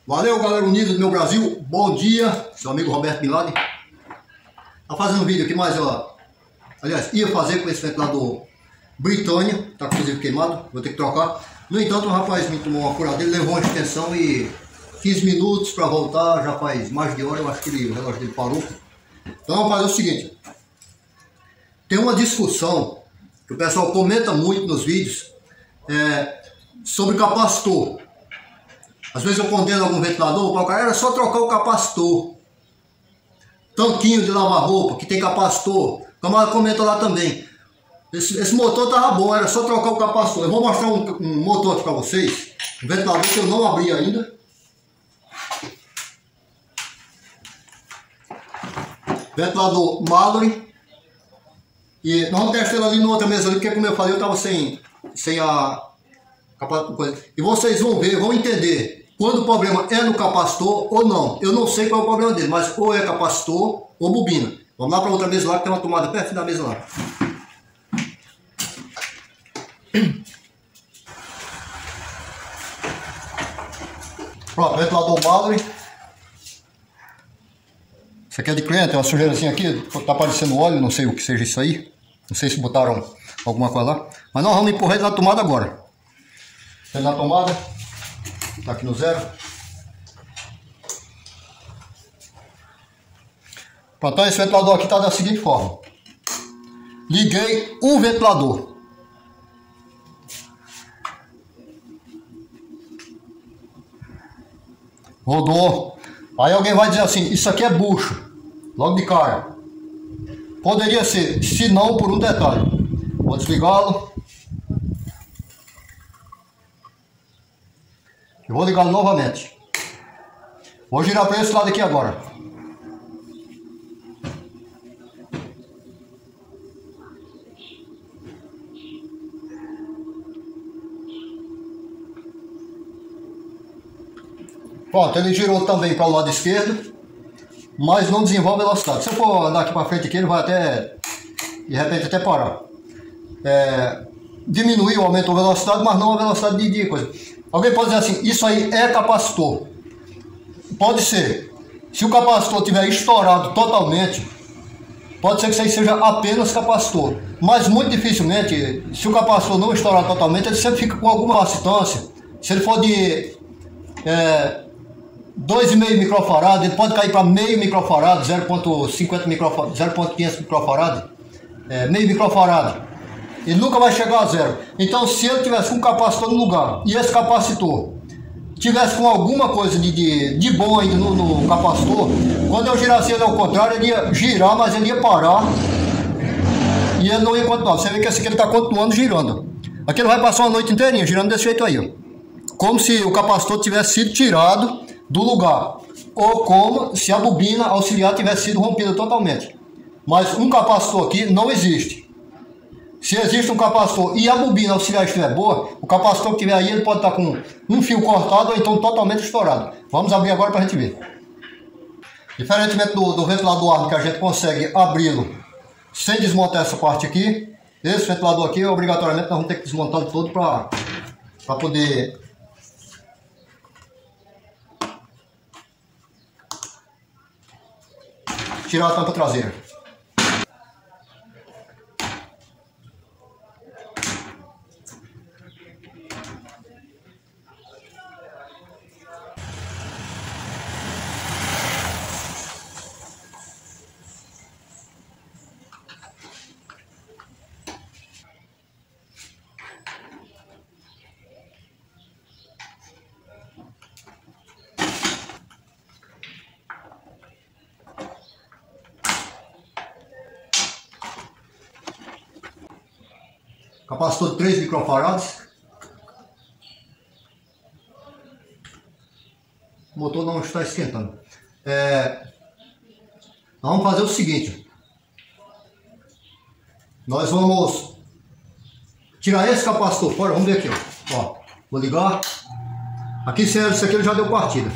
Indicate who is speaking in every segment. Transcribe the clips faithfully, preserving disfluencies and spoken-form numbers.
Speaker 1: Valeu, galera unida do meu Brasil. Bom dia, seu amigo Roberto Bin Laden. Tá fazendo um vídeo aqui, mas ó, aliás, ia fazer com esse ventilador Britânia, tá inclusive queimado, vou ter que trocar. No entanto, o rapaz me tomou uma furadeira, levou uma extensão e quinze minutos para voltar, já faz mais de hora, eu acho que ele, o relógio dele parou. Então vamos fazer o seguinte, tem uma discussão que o pessoal comenta muito nos vídeos é, sobre capacitor. Às vezes eu condeno algum ventilador, o cara era só trocar o capacitor. Tanquinho de lavar roupa, que tem capacitor, o camarada comenta lá também. Esse, esse motor tava bom, era só trocar o capacitor. Eu vou mostrar um, um motor aqui para vocês, um ventilador que eu não abri ainda. Ventilador Mallory. E nós vamos testar ele ali na outra mesa ali, porque como eu falei, eu estava sem, sem a capacitor. E vocês vão ver, vão entender quando o problema é no capacitor ou não. Eu não sei qual é o problema dele, mas ou é capacitor ou bobina. Vamos lá para outra mesa lá, que tem uma tomada perto da mesa lá. Pronto, ventilador Mallory. Isso aqui é de cliente, tem uma sujeirazinha aqui, tá aparecendo óleo, não sei o que seja isso aí. Não sei se botaram alguma coisa lá. Mas nós vamos empurrar ele na tomada agora. Ele na tomada, tá aqui no zero. Pronto, então esse ventilador aqui tá da seguinte forma. Liguei um ventilador. Rodou. Aí alguém vai dizer assim, isso aqui é bucho. Logo de cara. Poderia ser, se não por um detalhe. Vou desligá-lo. Eu vou ligá-lo novamente. Vou girar para esse lado aqui agora. Pronto, ele girou também para o lado esquerdo, mas não desenvolve velocidade. Se eu for andar aqui para frente aqui, ele vai até, de repente, até parar. É, diminuiu, aumentou a velocidade, mas não a velocidade de, de coisa. Alguém pode dizer assim, isso aí é capacitor. Pode ser. Se o capacitor tiver estourado totalmente, pode ser que isso aí seja apenas capacitor. Mas muito dificilmente, se o capacitor não estourar totalmente, ele sempre fica com alguma capacitância. Se ele for de é, dois vírgula cinco microfarad, ele pode cair para meio microfarad, zero vírgula cinquenta microfarad, zero vírgula quinhentos microfarad, é, meio microfarad. Ele nunca vai chegar a zero. Então, se ele tivesse um capacitor no lugar e esse capacitor tivesse com alguma coisa de, de, de bom ainda no, no capacitor, quando eu girasse ele ao contrário, ele ia girar, mas ele ia parar e ele não ia continuar. Você vê que esse aqui ele está continuando girando. Aqui ele vai passar uma noite inteirinha girando desse jeito aí, ó. Como se o capacitor tivesse sido tirado do lugar, ou como se a bobina auxiliar tivesse sido rompida totalmente. Mas um capacitor aqui não existe. Se existe um capacitor e a bobina auxiliar estiver boa, o capacitor que tiver aí ele pode estar com um fio cortado ou então totalmente estourado. Vamos abrir agora para a gente ver. Diferentemente do, do ventilador Arno, que a gente consegue abri-lo sem desmontar essa parte aqui, esse ventilador aqui, obrigatoriamente, nós vamos ter que desmontar todo para para poder tirar a tampa traseira. Capacitor de três microfarads. O motor não está esquentando. É, nós vamos fazer o seguinte. Nós vamos tirar esse capacitor fora. Vamos ver aqui, ó. Ó, vou ligar. Aqui, isso aqui ele já deu partida.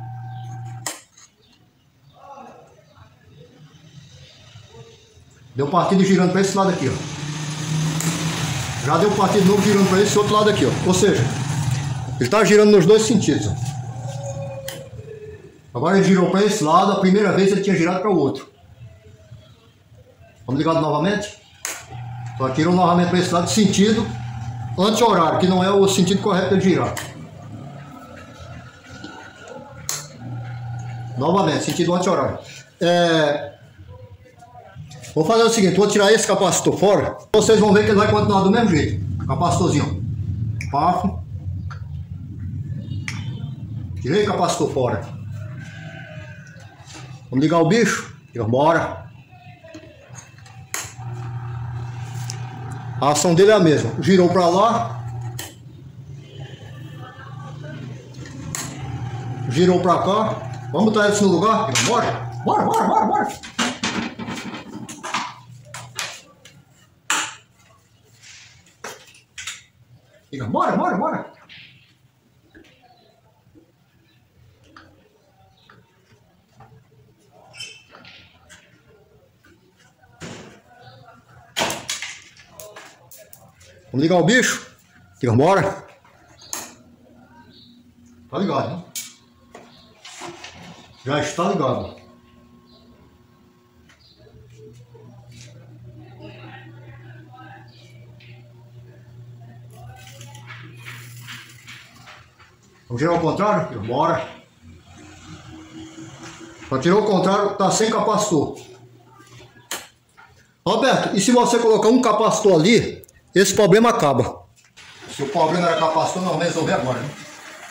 Speaker 1: Deu partida girando para esse lado aqui, ó. Já deu partida de novo girando para esse outro lado aqui, ó. Ou seja, ele está girando nos dois sentidos, ó. Agora ele girou para esse lado, a primeira vez ele tinha girado para o outro. Vamos ligar novamente? Só tirou novamente para esse lado, sentido anti-horário, que não é o sentido correto de girar. Novamente, sentido anti-horário. É... Vou fazer o seguinte, vou tirar esse capacitor fora. Vocês vão ver que ele vai continuar do mesmo jeito. Capacitorzinho. Pafo. Tirei o capacitor fora. Vamos ligar o bicho. Bora. A ação dele é a mesma. Girou para lá. Girou para cá. Vamos botar isso no lugar? Bora. Bora, bora, bora, bora. Bora, bora, bora. Vamos ligar o bicho? Diga, bora. Tá ligado, né? Já está ligado. Vamos girar ao contrário? Diga, bora. Para tirar o contrário, tá sem capacitor. Roberto, e se você colocar um capacitor ali, esse problema acaba. Se o problema era capacitor, nós vamos resolver agora, né?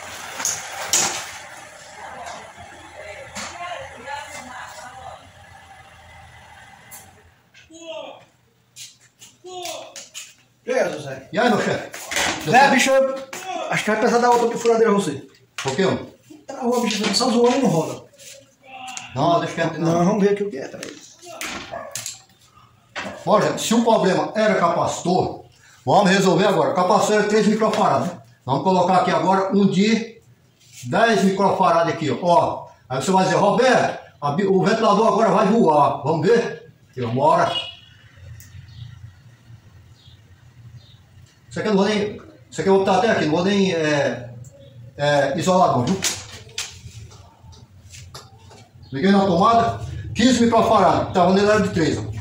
Speaker 2: E aí, José?
Speaker 1: E aí, meu chefe?
Speaker 2: É, bicho, acho que vai precisar dar outra furadeira pra você.
Speaker 1: Por quê?
Speaker 2: Tá na rua, bicho, só zoando e não roda.
Speaker 1: Não, deixa quieto, não.
Speaker 2: Não, vamos ver aqui o que é, tá aí.
Speaker 1: Olha, se o problema era capacitor, vamos resolver agora. O capacitor é três microfarads, né? Vamos colocar aqui agora um de dez microfarads aqui, ó. Ó. Aí você vai dizer, Roberto, a, o ventilador agora vai voar. Vamos ver? Aqui, ó, bora. Isso aqui eu não vou nem... Isso aqui eu vou botar até aqui, não vou nem é, é, isolar não, viu? Liguei na tomada, quinze microfarads, tá, onde ele era de três, ó.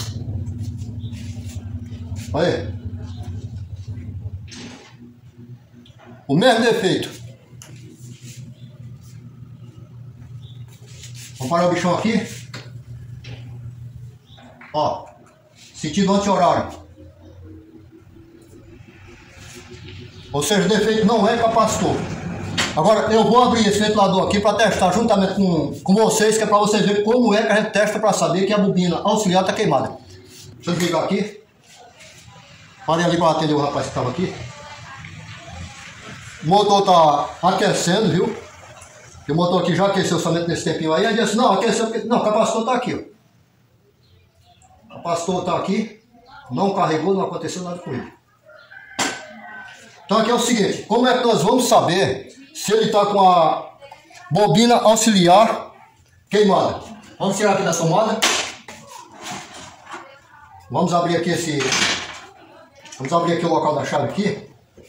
Speaker 1: Olha aí. O mesmo defeito. Vamos parar o bichão aqui. Ó. Sentido anti-horário. Ou seja, o defeito não é capacitor. Agora eu vou abrir esse ventilador aqui para testar juntamente com, com vocês, que é para vocês verem como é que a gente testa para saber que a bobina auxiliar está queimada. Deixa eu desligar aqui. Parei ali para atender o rapaz que estava aqui. O motor está aquecendo, viu? O motor aqui já aqueceu somente nesse tempinho aí. Aí disse, não, aqueceu porque... Não, o capacitor está aqui, ó. O capacitor está aqui. Não carregou, não aconteceu nada com ele. Então aqui é o seguinte, como é que nós vamos saber se ele está com a bobina auxiliar queimada? Vamos tirar aqui da tomada. Vamos abrir aqui esse... Vamos abrir aqui o local da chave aqui.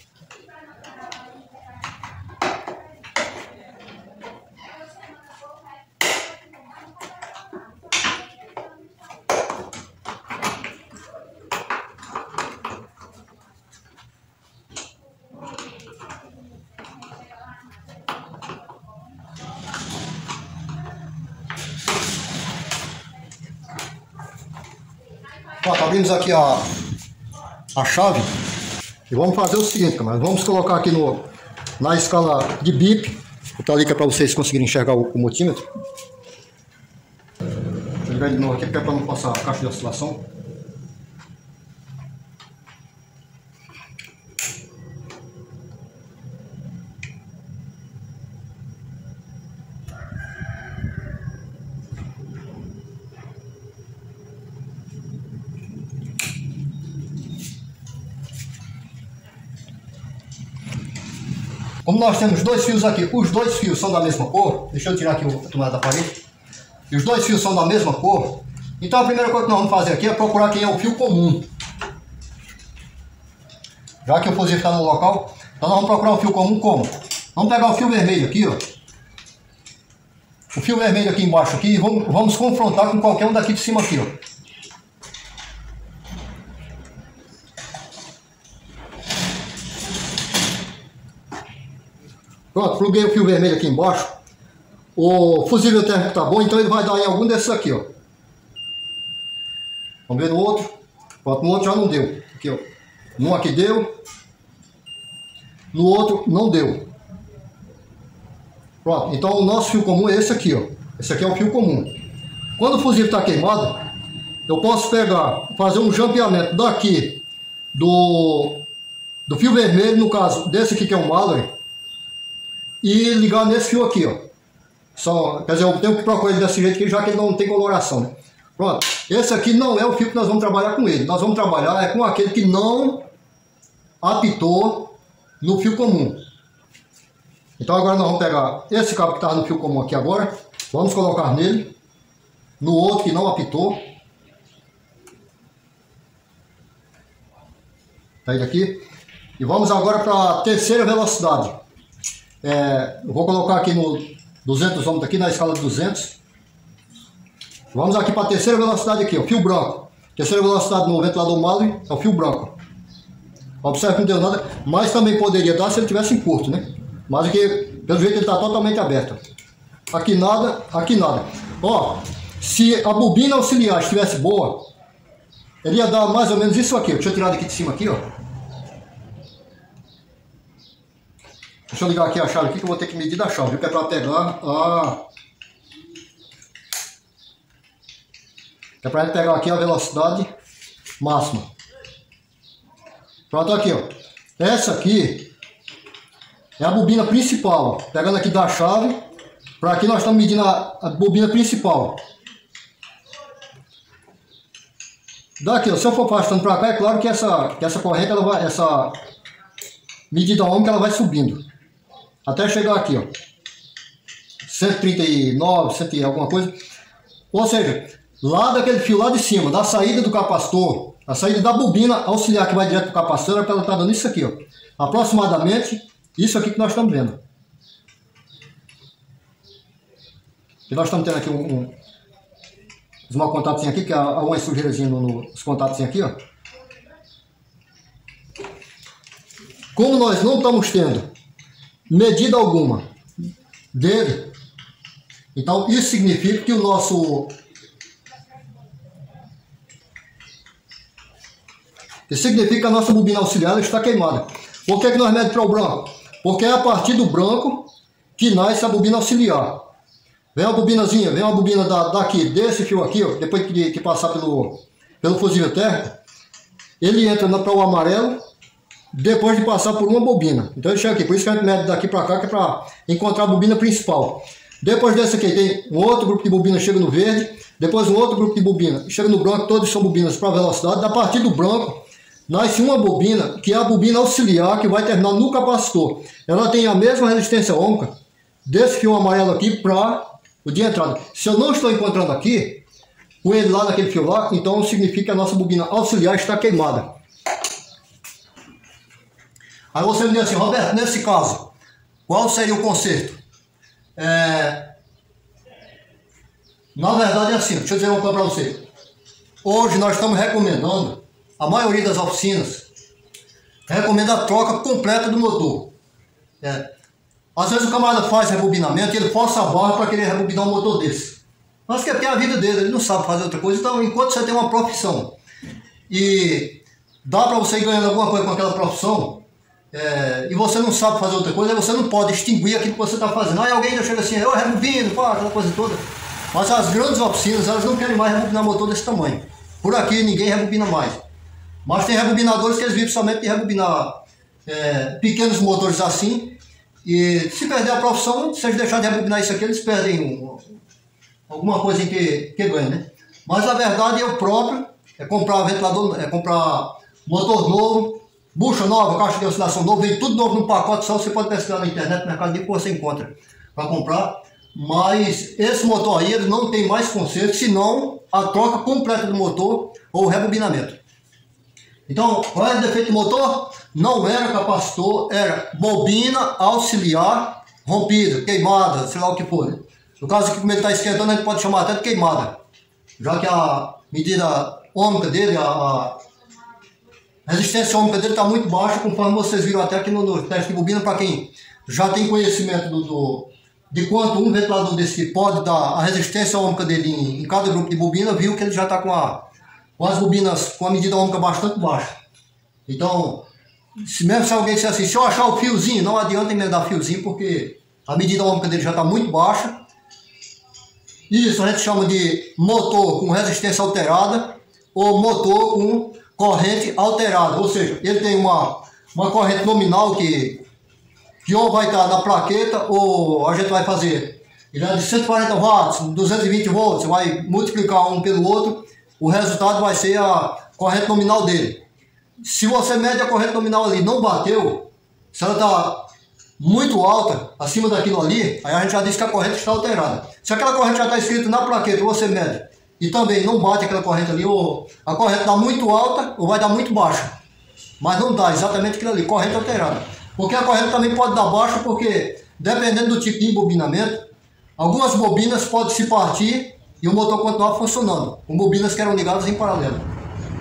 Speaker 1: Pronto, abrimos aqui a, a chave e vamos fazer o seguinte, camarada. Vamos colocar aqui no, na escala de bip. Vou botar ali que é para vocês conseguirem enxergar o, o multímetro. Deixa eu ligar de novo aqui porque é para não passar a caixa de oscilação. Como nós temos dois fios aqui, os dois fios são da mesma cor, deixa eu tirar aqui a tomada da parede, e os dois fios são da mesma cor, então a primeira coisa que nós vamos fazer aqui é procurar quem é o fio comum. Já que o fuzil está no local, então nós vamos procurar o fio comum como? Vamos pegar o fio vermelho aqui, ó. o fio vermelho aqui embaixo aqui e vamos, vamos confrontar com qualquer um daqui de cima aqui, ó. Pronto, pluguei o fio vermelho aqui embaixo. O fusível térmico tá bom, então ele vai dar em algum desses aqui, ó. Vamos ver no outro. Pronto, no outro já não deu. Aqui, ó. Um aqui deu. No outro não deu. Pronto, então o nosso fio comum é esse aqui, ó. Esse aqui é o fio comum. Quando o fusível está queimado, eu posso pegar, fazer um jampeamento daqui do, do fio vermelho, no caso desse aqui que é o Mallory, e ligar nesse fio aqui, ó. Só, quer dizer, eu tenho que procurar ele desse jeito aqui, já que ele não tem coloração, né? Pronto, esse aqui não é o fio que nós vamos trabalhar com ele. Nós vamos trabalhar é com aquele que não apitou no fio comum. Então agora nós vamos pegar esse cabo que estava no fio comum aqui agora, vamos colocar nele, no outro que não apitou. Tá ele aqui. E vamos agora para a terceira velocidade. É, eu vou colocar aqui no duzentos ohms aqui, na escala de duzentos. Vamos aqui para a terceira velocidade aqui, o fio branco. Terceira velocidade no ventilador Mallory é o fio branco. Observe que não deu nada, mas também poderia dar se ele tivesse em curto, né? Mas aqui, pelo jeito, ele está totalmente aberto. Aqui nada, aqui nada. Ó, se a bobina auxiliar estivesse boa, ele ia dar mais ou menos isso aqui. Deixa eu tirar daqui de cima aqui, ó. Deixa eu ligar aqui a chave aqui que eu vou ter que medir da chave, viu? Que é para pegar a... É para ele pegar aqui a velocidade máxima. Pronto, aqui, ó. Essa aqui é a bobina principal. Pegando aqui da chave, para aqui nós estamos medindo a, a bobina principal. Daqui, ó, se eu for passando para cá, é claro que essa, que essa corrente, ela vai, essa medida ômica, ela vai subindo. Até chegar aqui, ó. cento e trinta e nove, cem e alguma coisa. Ou seja, lá daquele fio lá de cima, da saída do capacitor, a saída da bobina auxiliar que vai direto para o capacitor, é para ela estar dando isso aqui, ó. Aproximadamente isso aqui que nós estamos vendo. E nós estamos tendo aqui um, um, uns mau contatos aqui, que há uma sujeirazinha no, nos contatos aqui, ó. Como nós não estamos tendo medida alguma dele, então isso significa que o nosso isso significa que a nossa bobina auxiliar está queimada. Por que que nós medimos para o branco? Porque é a partir do branco que nasce a bobina auxiliar. Vem uma bobinazinha, vem uma bobina da, daqui, desse fio aqui, ó, depois que, que passar pelo, pelo fusível térmico, ele entra para o amarelo, depois de passar por uma bobina. Então ele chega aqui, por isso que a gente mede daqui para cá, que é para encontrar a bobina principal. Depois desse aqui tem um outro grupo de bobina, chega no verde, depois um outro grupo de bobina, chega no branco, todos são bobinas para velocidade. A partir do branco, nasce uma bobina, que é a bobina auxiliar, que vai terminar no capacitor. Ela tem a mesma resistência ômica desse fio amarelo aqui para o de entrada. Se eu não estou encontrando aqui, com ele lá naquele fio lá, então significa que a nossa bobina auxiliar está queimada. Aí você me diz assim, Roberto, nesse caso, qual seria o conserto? É... Na verdade é assim, deixa eu dizer uma coisa para você. Hoje nós estamos recomendando, a maioria das oficinas recomenda a troca completa do motor. É. Às vezes o camarada faz rebobinamento e ele força a barra para querer rebobinar um motor desse. Mas que é porque é a vida dele, ele não sabe fazer outra coisa. Então, enquanto você tem uma profissão e dá para você ir ganhando alguma coisa com aquela profissão, é, e você não sabe fazer outra coisa, você não pode extinguir aquilo que você está fazendo. Aí alguém já chega assim, eu rebobino, pá, aquela coisa toda. Mas as grandes oficinas, elas não querem mais rebobinar motor desse tamanho. Por aqui ninguém rebobina mais. Mas tem rebobinadores que eles vivem somente de rebobinar é, pequenos motores assim. E se perder a profissão, se eles deixarem de rebobinar isso aqui, eles perdem um, alguma coisa que, que ganha, né? Mas na verdade eu próprio é comprar ventilador, é comprar motor novo, bucha nova, caixa de oscilação nova, vem tudo novo num pacote só. Você pode pesquisar na internet, no Mercado Livre, que você encontra para comprar. Mas esse motor aí ele não tem mais conserto, senão a troca completa do motor ou o rebobinamento. Então, qual era o defeito do motor? Não era capacitor, era bobina auxiliar rompida, queimada, sei lá o que for. Né? No caso aqui, como ele está esquentando, a gente pode chamar até de queimada, já que a medida ômica dele, a, a resistência ômica dele está muito baixa, conforme vocês viram até aqui no, no teste de bobina. Para quem já tem conhecimento do, do, de quanto um ventilador desse pode dar a resistência ômica dele em, em cada grupo de bobina, viu que ele já está com, a, com as bobinas com a medida ômica bastante baixa. Então, se mesmo se alguém disser assim, se eu achar o fiozinho, não adianta emendar fiozinho, porque a medida ômica dele já está muito baixa. Isso a gente chama de motor com resistência alterada ou motor com corrente alterada. Ou seja, ele tem uma, uma corrente nominal que, que ou vai estar na plaqueta ou a gente vai fazer. Ele é de cento e quarenta watts, duzentos e vinte volts, você vai multiplicar um pelo outro, o resultado vai ser a corrente nominal dele. Se você mede a corrente nominal ali e não bateu, se ela está muito alta, acima daquilo ali, aí a gente já diz que a corrente está alterada. Se aquela corrente já está escrita na plaqueta, você mede, e também não bate aquela corrente ali, ou a corrente está muito alta ou vai dar muito baixa. Mas não dá exatamente aquilo ali, corrente alterada. Porque a corrente também pode dar baixa, porque dependendo do tipo de embobinamento, algumas bobinas podem se partir e o motor continuar funcionando, com bobinas que eram ligadas em paralelo.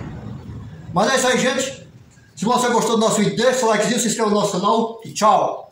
Speaker 1: Mas é isso aí, gente. Se você gostou do nosso vídeo, deixa o likezinho, se inscreva no nosso canal e tchau!